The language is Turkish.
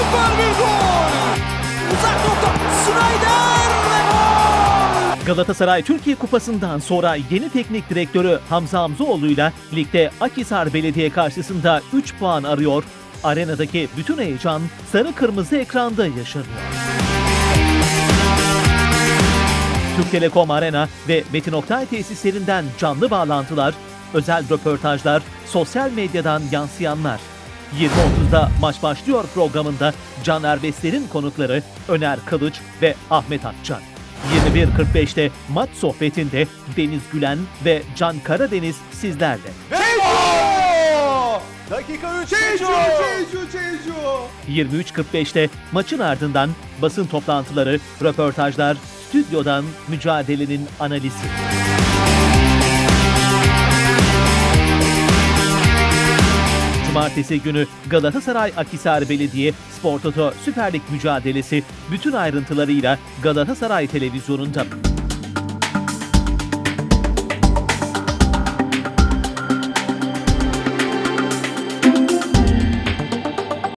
Süper bir gol! Uzak nokta Snyder ve gol! Galatasaray Türkiye Kupası'ndan sonra yeni teknik direktörü Hamza Hamzoğlu'yla ligde Akhisar Belediye karşısında 3 puan arıyor. Arenadaki bütün heyecan sarı kırmızı ekranda yaşanıyor. Türk Telekom Arena ve Metin Oktay tesislerinden canlı bağlantılar, özel röportajlar, sosyal medyadan yansıyanlar. 20.30'da Maç Başlıyor programında Can Erbesler'in konukları Öner Kılıç ve Ahmet Akçan. 21.45'te maç sohbetinde Deniz Gülen ve Can Karadeniz sizlerle. Çeju! Dakika 3 Çeju! 23.45'te maçın ardından basın toplantıları, röportajlar, stüdyodan mücadelenin analizi. Cumartesi günü Galatasaray Akhisar Belediye Spor Toto Süper Lig mücadelesi bütün ayrıntılarıyla Galatasaray Televizyonu'nda.